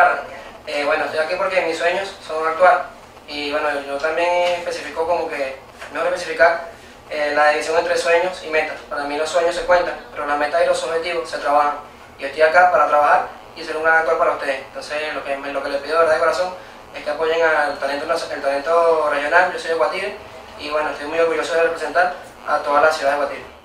Parra. Bueno, estoy aquí porque mis sueños son actuar y bueno, yo también especifico como que, mejor especificar la división entre sueños y metas. Para mí los sueños se cuentan, pero las metas y los objetivos se trabajan. Yo estoy acá para trabajar y ser un gran actor para ustedes. Entonces lo que les pido de verdad de corazón es que apoyen al talento regional. Yo soy de Guatire y bueno, estoy muy orgulloso de representar a toda la ciudad de Guatire.